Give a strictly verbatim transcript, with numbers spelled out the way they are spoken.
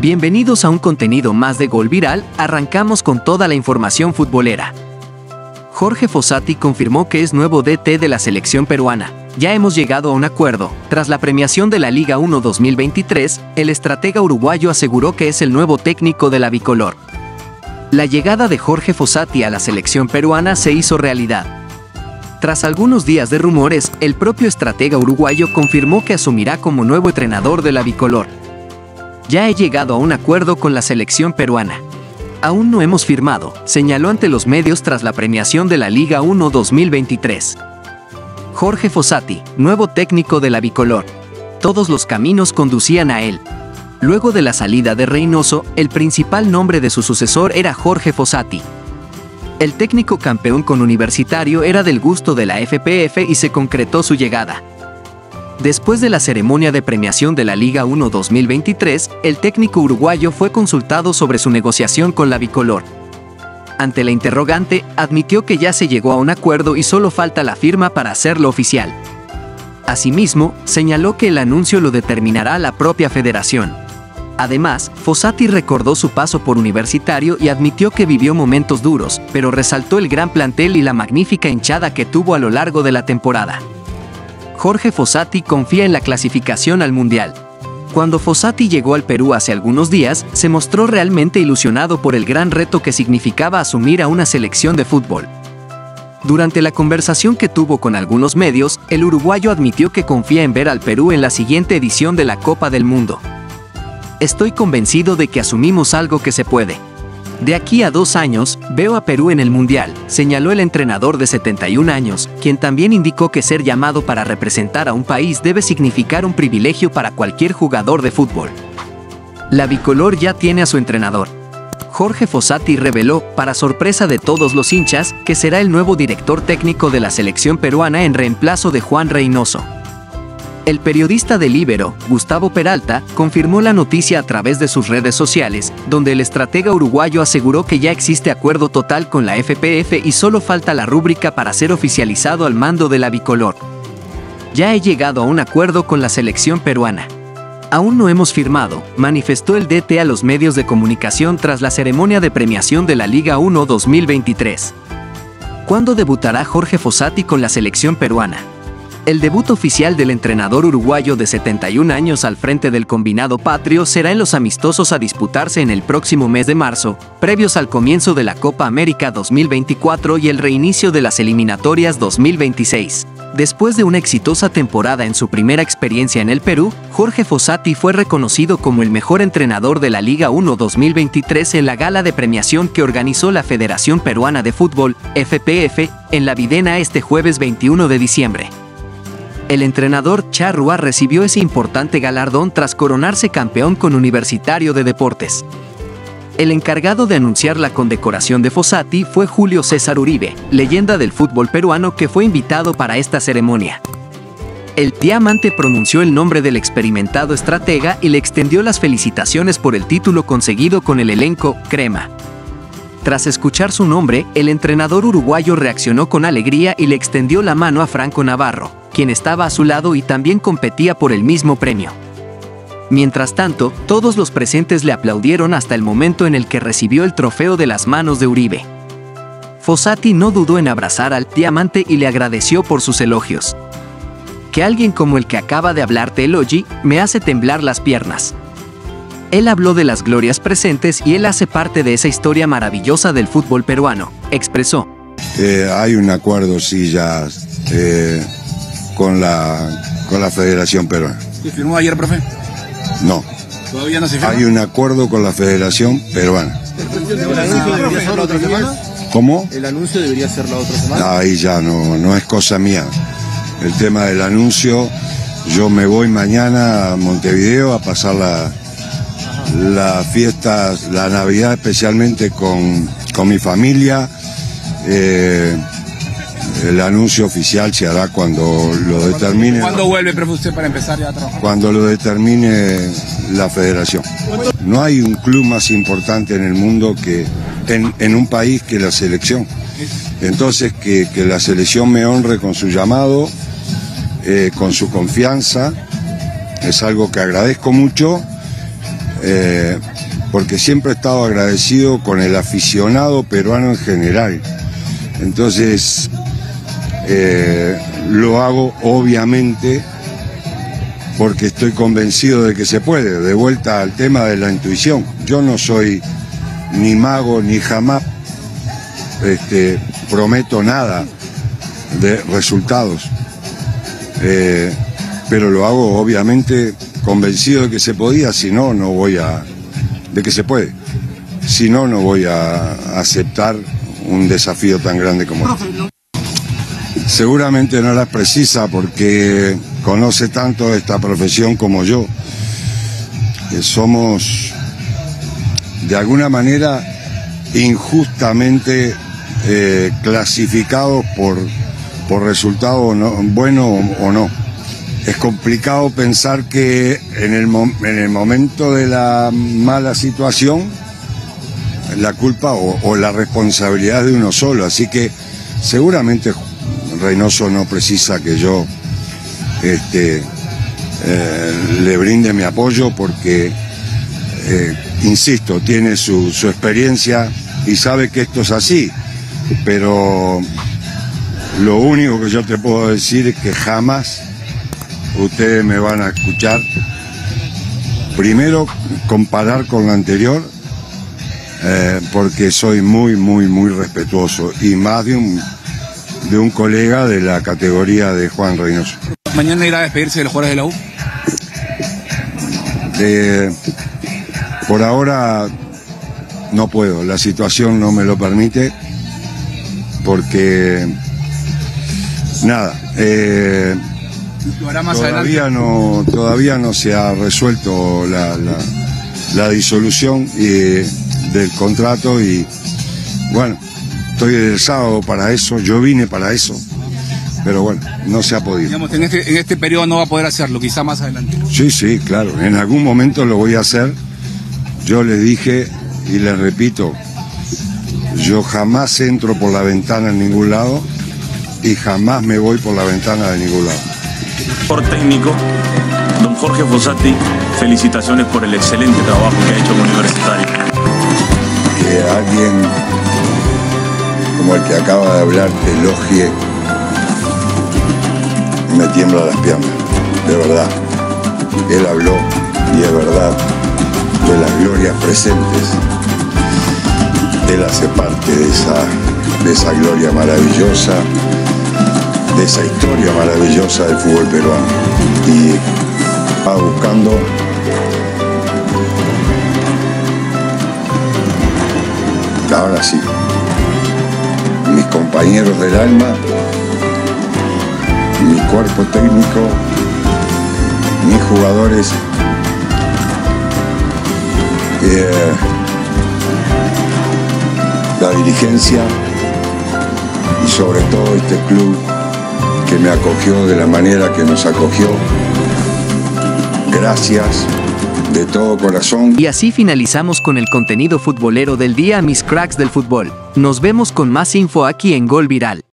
Bienvenidos a un contenido más de Gol Viral. Arrancamos con toda la información futbolera. Jorge Fossati confirmó que es nuevo D T de la selección peruana. Ya hemos llegado a un acuerdo. Tras la premiación de la Liga uno dos mil veintitrés, el estratega uruguayo aseguró que es el nuevo técnico de la bicolor. La llegada de Jorge Fossati a la selección peruana se hizo realidad. Tras algunos días de rumores, el propio estratega uruguayo confirmó que asumirá como nuevo entrenador de la bicolor. Ya he llegado a un acuerdo con la selección peruana. Aún no hemos firmado, señaló ante los medios tras la premiación de la Liga uno dos mil veintitrés. Jorge Fossati, nuevo técnico de la bicolor. Todos los caminos conducían a él. Luego de la salida de Reynoso, el principal nombre de su sucesor era Jorge Fossati. El técnico campeón con Universitario era del gusto de la F P F y se concretó su llegada. Después de la ceremonia de premiación de la Liga uno dos mil veintitrés, el técnico uruguayo fue consultado sobre su negociación con la bicolor. Ante la interrogante, admitió que ya se llegó a un acuerdo y solo falta la firma para hacerlo oficial. Asimismo, señaló que el anuncio lo determinará la propia federación. Además, Fossati recordó su paso por Universitario y admitió que vivió momentos duros, pero resaltó el gran plantel y la magnífica hinchada que tuvo a lo largo de la temporada. Jorge Fossati confía en la clasificación al Mundial. Cuando Fossati llegó al Perú hace algunos días, se mostró realmente ilusionado por el gran reto que significaba asumir a una selección de fútbol. Durante la conversación que tuvo con algunos medios, el uruguayo admitió que confía en ver al Perú en la siguiente edición de la Copa del Mundo. Estoy convencido de que asumimos algo que se puede. De aquí a dos años, veo a Perú en el Mundial, señaló el entrenador de setenta y un años, quien también indicó que ser llamado para representar a un país debe significar un privilegio para cualquier jugador de fútbol. La bicolor ya tiene a su entrenador. Jorge Fossati reveló, para sorpresa de todos los hinchas, que será el nuevo director técnico de la selección peruana en reemplazo de Juan Reynoso. El periodista de Libero, Gustavo Peralta, confirmó la noticia a través de sus redes sociales, donde el estratega uruguayo aseguró que ya existe acuerdo total con la F P F y solo falta la rúbrica para ser oficializado al mando de la bicolor. Ya he llegado a un acuerdo con la selección peruana. Aún no hemos firmado, manifestó el D T a los medios de comunicación tras la ceremonia de premiación de la Liga uno dos mil veintitrés. ¿Cuándo debutará Jorge Fossati con la selección peruana? El debut oficial del entrenador uruguayo de setenta y un años al frente del combinado patrio será en los amistosos a disputarse en el próximo mes de marzo, previos al comienzo de la Copa América dos mil veinticuatro y el reinicio de las eliminatorias dos mil veintiséis. Después de una exitosa temporada en su primera experiencia en el Perú, Jorge Fossati fue reconocido como el mejor entrenador de la Liga uno dos mil veintitrés en la gala de premiación que organizó la Federación Peruana de Fútbol, F P F, en La Videna este jueves veintiuno de diciembre. El entrenador Charrúa recibió ese importante galardón tras coronarse campeón con Universitario de Deportes. El encargado de anunciar la condecoración de Fossati fue Julio César Uribe, leyenda del fútbol peruano que fue invitado para esta ceremonia. El diamante pronunció el nombre del experimentado estratega y le extendió las felicitaciones por el título conseguido con el elenco Crema. Tras escuchar su nombre, el entrenador uruguayo reaccionó con alegría y le extendió la mano a Franco Navarro, quien estaba a su lado y también competía por el mismo premio. Mientras tanto, todos los presentes le aplaudieron hasta el momento en el que recibió el trofeo de las manos de Uribe. Fossati no dudó en abrazar al diamante y le agradeció por sus elogios. Que alguien como el que acaba de hablar te elogie, me hace temblar las piernas. Él habló de las glorias presentes y él hace parte de esa historia maravillosa del fútbol peruano, expresó. Eh, hay un acuerdo, sí, ya eh, con, la, con la Federación Peruana. ¿Se firmó ayer, profe? No. ¿Todavía no se firmó? Hay un acuerdo con la Federación Peruana. ¿El anuncio debería ser la otra semana? ¿Cómo? ¿El anuncio debería ser la otra semana? Ahí ya no, no es cosa mía. El tema del anuncio, yo me voy mañana a Montevideo a pasar la... las fiestas, la Navidad especialmente con, con mi familia. Eh, el anuncio oficial se hará cuando lo determine. ¿Cuándo vuelve, profe, usted para empezar ya a trabajar? Cuando lo determine la federación. No hay un club más importante en el mundo que en, en un país que la selección. Entonces que, que la selección me honre con su llamado, eh, con su confianza, es algo que agradezco mucho. Eh, porque siempre he estado agradecido con el aficionado peruano en general. Entonces, eh, lo hago obviamente porque estoy convencido de que se puede. De vuelta al tema de la intuición. Yo no soy ni mago ni jamás este, prometo nada de resultados. Eh, pero lo hago obviamente convencido de que se podía, si no, no voy a... de que se puede. Si no, no voy a aceptar un desafío tan grande como este. Seguramente no la precisa porque conoce tanto esta profesión como yo. Que somos, de alguna manera, injustamente eh, clasificados por, por resultado no, bueno o, o no. Es complicado pensar que en el, en el momento de la mala situación, la culpa o, o la responsabilidad es de uno solo. Así que seguramente Reynoso no precisa que yo este, eh, le brinde mi apoyo porque, eh, insisto, tiene su, su experiencia y sabe que esto es así. Pero lo único que yo te puedo decir es que jamás ustedes me van a escuchar primero comparar con lo anterior, eh, porque soy muy, muy, muy respetuoso y más de un, de un colega de la categoría de Juan Reynoso. ¿Mañana irá a despedirse de los jugadores de la U? Eh, por ahora no puedo, la situación no me lo permite, porque nada, eh, ¿Lo hará más todavía adelante? no todavía no se ha resuelto la, la, la disolución y, del contrato y bueno, estoy el sábado para eso, yo vine para eso, pero bueno, no se ha podido. Digamos, en este, en este periodo no va a poder hacerlo, quizá más adelante. Sí, sí, claro, en algún momento lo voy a hacer. Yo les dije y les repito, yo jamás entro por la ventana en ningún lado y jamás me voy por la ventana de ningún lado. Por técnico, don Jorge Fossati, felicitaciones por el excelente trabajo que ha hecho como Universitario. Que alguien como el que acaba de hablar te elogie, me tiembla las piernas, de verdad. Él habló, y es verdad, de las glorias presentes. Él hace parte de esa, de esa gloria maravillosa, de esa historia maravillosa del fútbol peruano. Y va buscando ahora sí, mis compañeros del alma, mi cuerpo técnico, mis jugadores, eh, la dirigencia y sobre todo este club que me acogió de la manera que nos acogió. Gracias de todo corazón. Y así finalizamos con el contenido futbolero del día, mis cracks del fútbol. Nos vemos con más info aquí en Gol Viral.